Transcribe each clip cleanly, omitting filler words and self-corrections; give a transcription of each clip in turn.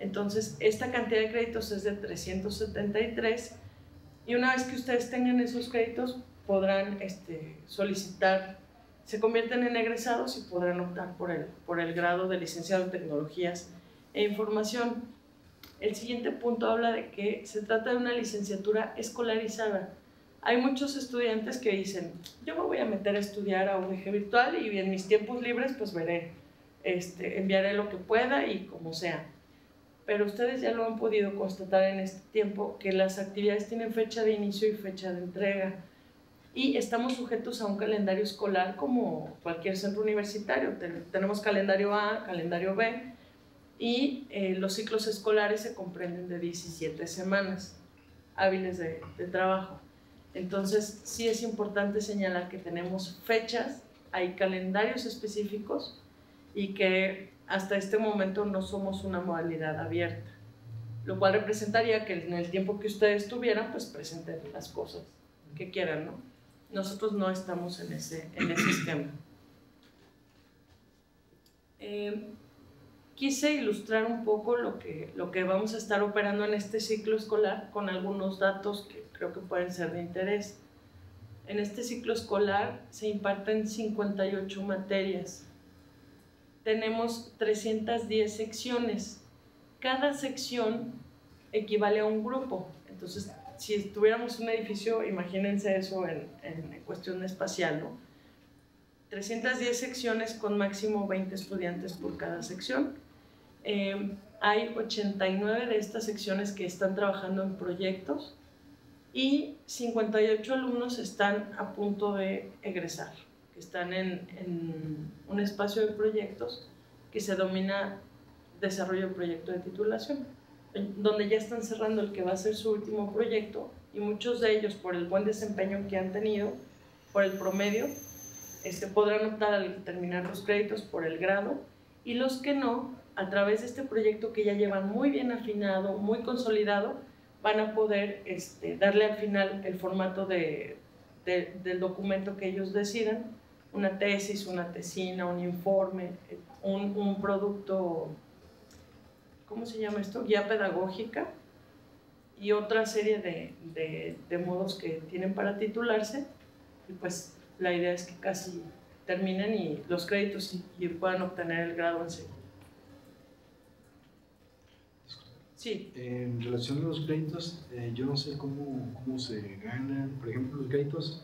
Entonces, esta cantidad de créditos es de 373 y una vez que ustedes tengan esos créditos podrán solicitar, se convierten en egresados y podrán optar por el grado de licenciado en Tecnologías e Información. El siguiente punto habla de que se trata de una licenciatura escolarizada. Hay muchos estudiantes que dicen, yo me voy a meter a estudiar a UDG Virtual y en mis tiempos libres pues veré, enviaré lo que pueda y como sea. Pero ustedes ya lo han podido constatar en este tiempo que las actividades tienen fecha de inicio y fecha de entrega y estamos sujetos a un calendario escolar como cualquier centro universitario. Tenemos calendario A, calendario B y los ciclos escolares se comprenden de 17 semanas hábiles de trabajo. Entonces sí es importante señalar que tenemos fechas, hay calendarios específicos y que hasta este momento no somos una modalidad abierta, lo cual representaría que en el tiempo que ustedes tuvieran, pues presenten las cosas que quieran, ¿no? Nosotros no estamos en ese esquema. Quise ilustrar un poco lo que vamos a estar operando en este ciclo escolar con algunos datos que creo que pueden ser de interés. En este ciclo escolar se imparten 58 materias. Tenemos 310 secciones. Cada sección equivale a un grupo. Entonces, si tuviéramos un edificio, imagínense eso en cuestión espacial, ¿no? 310 secciones con máximo 20 estudiantes por cada sección. Hay 89 de estas secciones que están trabajando en proyectos y 58 alumnos están a punto de egresar, que están en un espacio de proyectos que se denomina desarrollo de proyecto de titulación, donde ya están cerrando el que va a ser su último proyecto y muchos de ellos, por el buen desempeño que han tenido, por el promedio, podrán optar al terminar los créditos por el grado, y los que no, a través de este proyecto que ya llevan muy bien afinado, muy consolidado, van a poder darle al final el formato del documento que ellos decidan, una tesis, una tesina, un informe, un producto, ¿cómo se llama esto? Guía pedagógica y otra serie de modos que tienen para titularse, y pues la idea es que casi terminen y los créditos y puedan obtener el grado enseguida. Sí. En relación a los créditos, yo no sé cómo se ganan. Por ejemplo, los créditos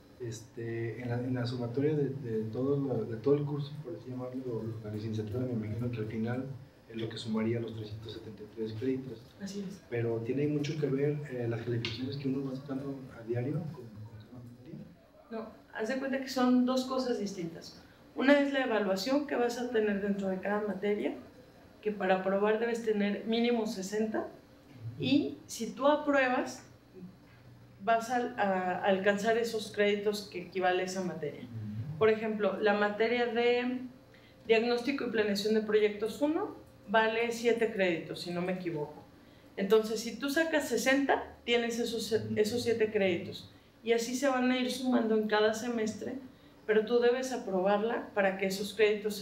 en la sumatoria de todo el curso, por así llamarlo, la licenciatura, me imagino que al final es lo que sumaría los 373 créditos. Así es. Pero tiene mucho que ver las calificaciones que uno va sacando a diario con la materia. No, haz de cuenta que son dos cosas distintas. Una es la evaluación que vas a tener dentro de cada materia, que para aprobar debes tener mínimo 60, y si tú apruebas vas a alcanzar esos créditos que equivale a esa materia. Por ejemplo, la materia de diagnóstico y planeación de proyectos 1 vale 7 créditos, si no me equivoco. Entonces, si tú sacas 60, tienes esos 7 créditos, y así se van a ir sumando en cada semestre, pero tú debes aprobarla para que esos créditos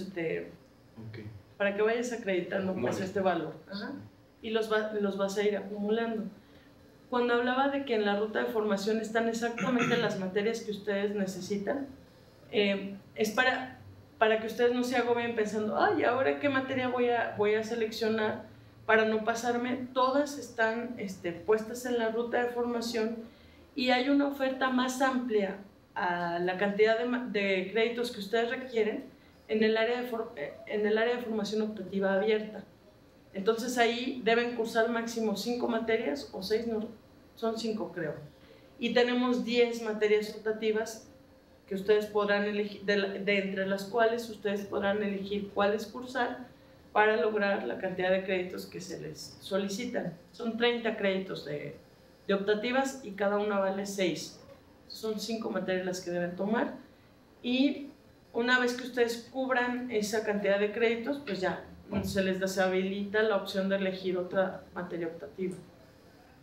para que vayas acreditando pues este valor. Ajá. Y los vas a ir acumulando. Cuando hablaba de que en la ruta de formación están exactamente las materias que ustedes necesitan, es para que ustedes no se agobien pensando, ay, ¿ahora qué materia voy a seleccionar para no pasarme? Todas están puestas en la ruta de formación y hay una oferta más amplia a la cantidad de créditos que ustedes requieren en el área de formación optativa abierta. Entonces ahí deben cursar máximo 5 materias o 6, no, son 5 creo. Y tenemos 10 materias optativas que ustedes podrán elegir, de entre las cuales ustedes podrán elegir cuáles cursar para lograr la cantidad de créditos que se les solicitan. Son 30 créditos de optativas y cada una vale 6. Son 5 materias las que deben tomar, y una vez que ustedes cubran esa cantidad de créditos, pues ya se les deshabilita la opción de elegir otra materia optativa.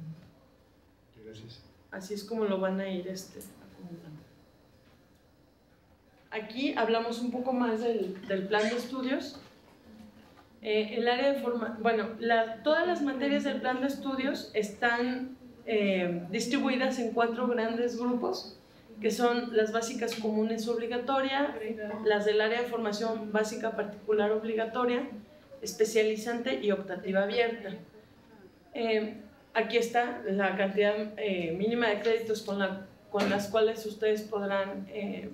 Gracias. Así es como lo van a ir acumulando. Aquí hablamos un poco más del plan de estudios. El área de todas las materias del plan de estudios están distribuidas en 4 grandes grupos, que son las básicas comunes obligatoria, las del área de formación básica particular obligatoria, especializante y optativa abierta. Aquí está la cantidad mínima de créditos con las cuales ustedes podrán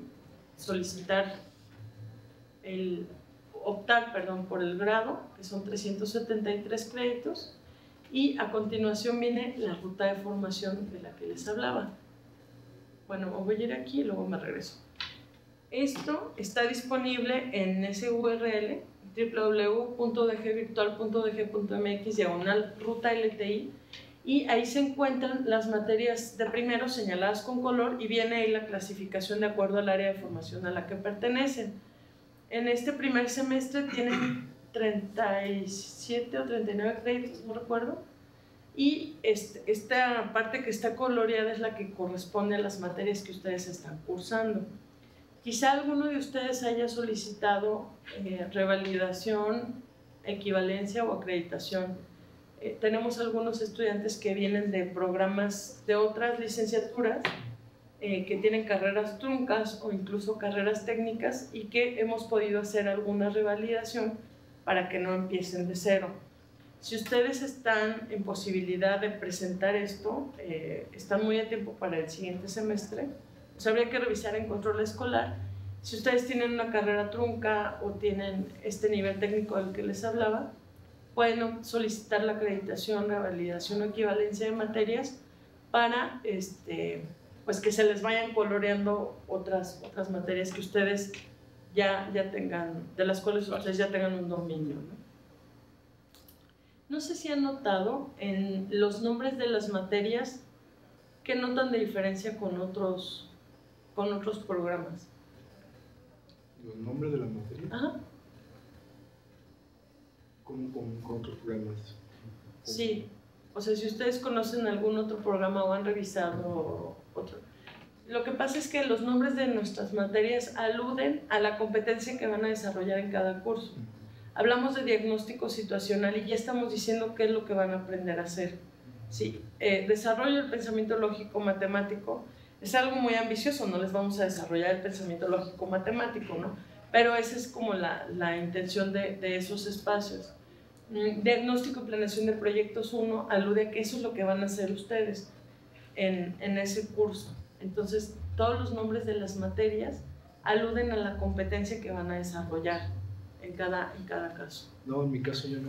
optar por el grado, que son 373 créditos, y a continuación viene la ruta de formación de la que les hablaba. Bueno, voy a ir aquí y luego me regreso. Esto está disponible en ese URL, www.dgvirtual.dg.mx/ruta LTI, y ahí se encuentran las materias de primero señaladas con color y viene ahí la clasificación de acuerdo al área de formación a la que pertenecen. En este primer semestre tienen 37 o 39 créditos, no recuerdo, y esta parte que está coloreada es la que corresponde a las materias que ustedes están cursando. Quizá alguno de ustedes haya solicitado revalidación, equivalencia o acreditación. Tenemos algunos estudiantes que vienen de programas de otras licenciaturas que tienen carreras truncas o incluso carreras técnicas y que hemos podido hacer alguna revalidación para que no empiecen de cero. Si ustedes están en posibilidad de presentar esto, están muy a tiempo para el siguiente semestre, pues habría que revisar en control escolar. Si ustedes tienen una carrera trunca o tienen este nivel técnico del que les hablaba, pueden solicitar la acreditación, la validación o equivalencia de materias para pues que se les vayan coloreando otras materias que ustedes ya tengan, de las cuales ustedes ya tengan un dominio, ¿no? No sé si han notado en los nombres de las materias qué notan de diferencia con otros programas. ¿Los nombres de las materias? Ajá. ¿Cómo con otros programas? Sí, o sea, si ustedes conocen algún otro programa o han revisado otro. Lo que pasa es que los nombres de nuestras materias aluden a la competencia que van a desarrollar en cada curso. Hablamos de diagnóstico situacional y ya estamos diciendo qué es lo que van a aprender a hacer. Sí, desarrollo del pensamiento lógico matemático es algo muy ambicioso, no les vamos a desarrollar el pensamiento lógico matemático, ¿no? Pero esa es como la intención de esos espacios. Diagnóstico y planeación de proyectos 1 alude a que eso es lo que van a hacer ustedes en ese curso. Entonces, todos los nombres de las materias aluden a la competencia que van a desarrollar en cada caso. No, en mi caso yo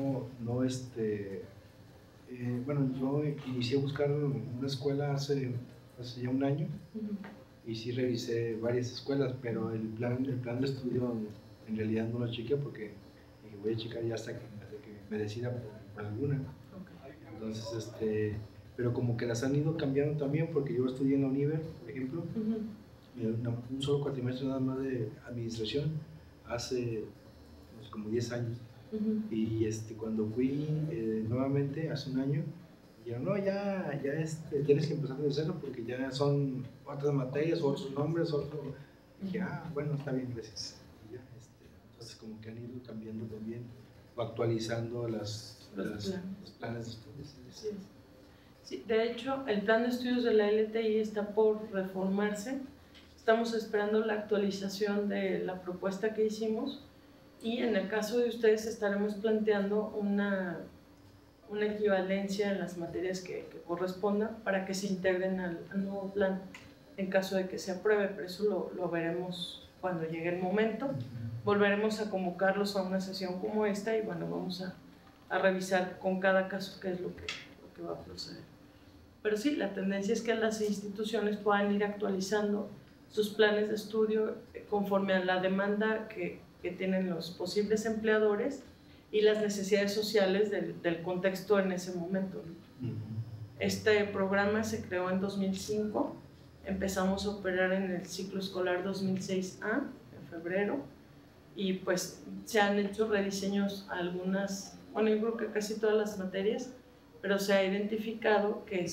bueno, yo inicié a buscar una escuela hace ya un año. Y sí revisé varias escuelas, pero el plan de estudio en realidad no lo chequeé porque dije, voy a checar ya hasta que me decida por alguna. Okay. Entonces, pero como que las han ido cambiando también, porque yo estudié en la Univer, por ejemplo, un solo cuatrimestre nada más de administración, hace como 10 años. Y cuando fui nuevamente, hace un año, dijeron, no, ya tienes que empezar de cero porque ya son otras materias, otros nombres, Y dije, bueno, está bien, gracias. Y ya, entonces como que han ido cambiando también, o actualizando los planes de estudios. Sí. Sí, de hecho, el plan de estudios de la LTI está por reformarse. Estamos esperando la actualización de la propuesta que hicimos y en el caso de ustedes estaremos planteando una equivalencia en las materias que correspondan para que se integren al nuevo plan en caso de que se apruebe, pero eso lo veremos cuando llegue el momento. Volveremos a convocarlos a una sesión como esta y bueno, vamos a revisar con cada caso qué es lo que va a proceder. Pero sí, la tendencia es que las instituciones puedan ir actualizando sus planes de estudio conforme a la demanda que tienen los posibles empleadores y las necesidades sociales del contexto en ese momento, ¿no? Este programa se creó en 2005, empezamos a operar en el ciclo escolar 2006A, en febrero, y pues se han hecho rediseños a algunas, bueno, yo creo que casi todas las materias, pero se ha identificado que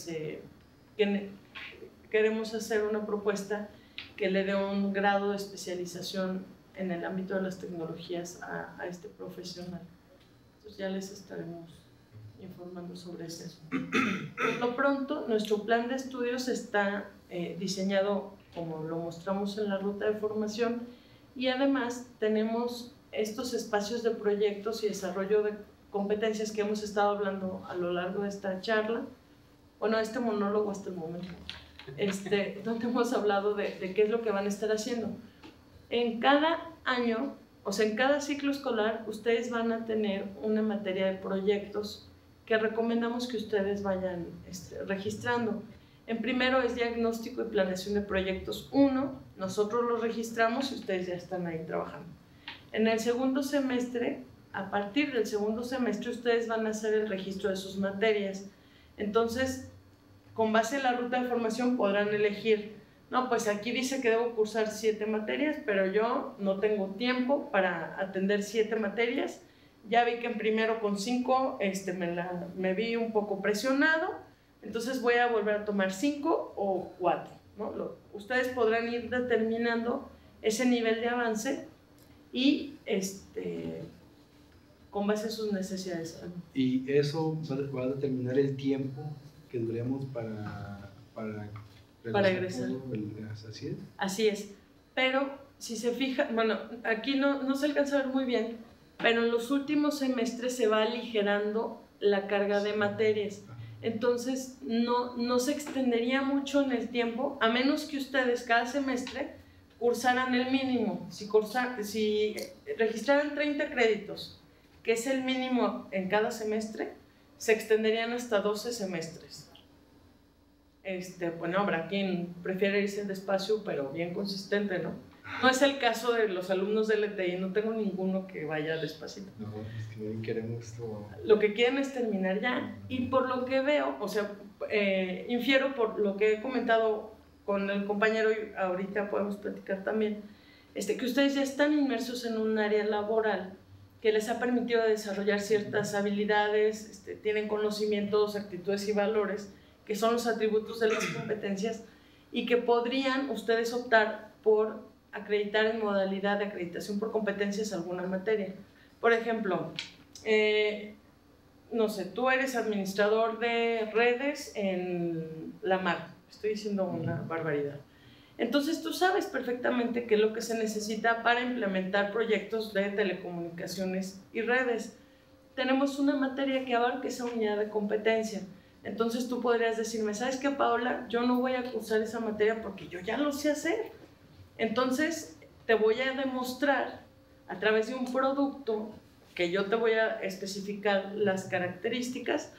queremos hacer una propuesta que le dé un grado de especialización en el ámbito de las tecnologías a este profesional. pues ya les estaremos informando sobre eso. Por lo pronto, nuestro plan de estudios está diseñado como lo mostramos en la ruta de formación, y además tenemos estos espacios de proyectos y desarrollo de competencias que hemos estado hablando a lo largo de esta charla, bueno, este monólogo hasta el momento, donde hemos hablado de qué es lo que van a estar haciendo. En cada año, o sea, en cada ciclo escolar, ustedes van a tener una materia de proyectos que recomendamos que ustedes vayan registrando. En primero es diagnóstico y planeación de proyectos 1, nosotros los registramos y ustedes ya están ahí trabajando. En el segundo semestre, a partir del segundo semestre, ustedes van a hacer el registro de sus materias. Entonces, con base en la ruta de formación podrán elegir, no, pues aquí dice que debo cursar 7 materias, pero yo no tengo tiempo para atender 7 materias. Ya vi que en primero con 5 me vi un poco presionado, entonces voy a volver a tomar 5 o 4, ¿no? Ustedes podrán ir determinando ese nivel de avance y con base en sus necesidades. Y eso va a determinar el tiempo que duremos para egresar. Así es. Así es. Pero si se fija, bueno, aquí no se alcanza a ver muy bien, pero en los últimos semestres se va aligerando la carga de materias. Entonces no se extendería mucho en el tiempo, a menos que ustedes cada semestre cursaran el mínimo. Si registraran 30 créditos, que es el mínimo en cada semestre, se extenderían hasta 12 semestres. Bueno, habrá quien prefiere irse despacio, pero bien consistente, ¿no? No es el caso de los alumnos de LTI, no tengo ninguno que vaya despacito. No, es que no queremos esto. Lo que quieren es terminar ya, y por lo que veo, o sea, infiero por lo que he comentado con el compañero, y ahorita podemos platicar también, que ustedes ya están inmersos en un área laboral que les ha permitido desarrollar ciertas habilidades, tienen conocimientos, actitudes y valores, que son los atributos de las competencias, y que podrían ustedes optar por acreditar en modalidad de acreditación por competencias alguna materia. Por ejemplo, no sé, tú eres administrador de redes en la mar, estoy diciendo una barbaridad. Entonces tú sabes perfectamente qué es lo que se necesita para implementar proyectos de telecomunicaciones y redes. Tenemos una materia que abarca esa unidad de competencia. Entonces tú podrías decirme, ¿sabes qué, Paola? Yo no voy a cursar esa materia porque yo ya lo sé hacer. Entonces te voy a demostrar a través de un producto que yo te voy a especificar las características,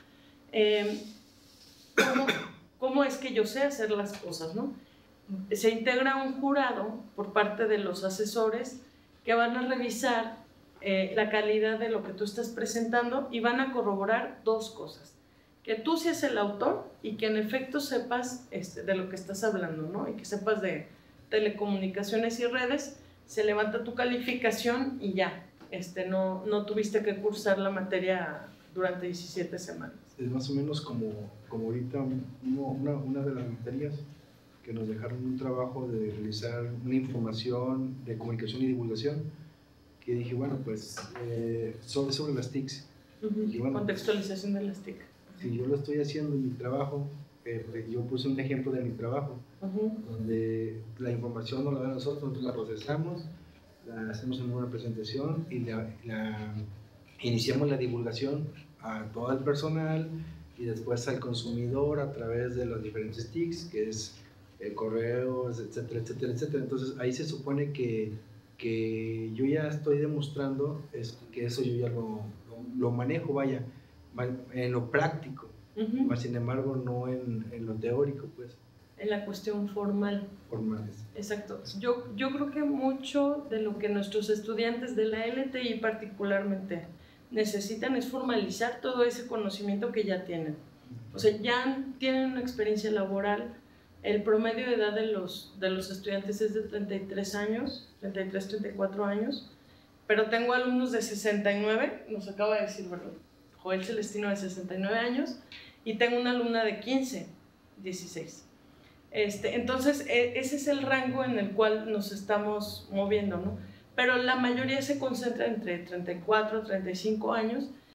cómo es que yo sé hacer las cosas, ¿no? Se integra un jurado por parte de los asesores que van a revisar la calidad de lo que tú estás presentando y van a corroborar 2 cosas. Que tú seas el autor y que en efecto sepas de lo que estás hablando, ¿no? Y que sepas de telecomunicaciones y redes. Se levanta tu calificación y ya, no tuviste que cursar la materia durante 17 semanas. Es más o menos como ahorita una de las materias que nos dejaron un trabajo de realizar una información de comunicación y divulgación, que dije, bueno, pues sobre las TICs. Y bueno, contextualización de las TIC. Si yo lo estoy haciendo en mi trabajo, yo puse un ejemplo de mi trabajo, donde la información no la dan nosotros la procesamos, la hacemos en una presentación y iniciamos la divulgación a todo el personal y después al consumidor a través de los diferentes TICs, que es correos, etcétera, etcétera, etcétera. Entonces ahí se supone que yo ya estoy demostrando que eso yo ya lo manejo, vaya, en lo práctico, mas sin embargo no en lo teórico, pues. En la cuestión formal. Formales. Exacto. Yo creo que mucho de lo que nuestros estudiantes de la LTI particularmente necesitan es formalizar todo ese conocimiento que ya tienen. O sea, ya tienen una experiencia laboral. El promedio de edad de los estudiantes es de 33 años, 33, 34 años, pero tengo alumnos de 69, nos acaba de decir, ¿verdad? Joel Celestino de 69 años, y tengo una alumna de 15, 16. Entonces, ese es el rango en el cual nos estamos moviendo, ¿no? Pero la mayoría se concentra entre 34 y 35 años,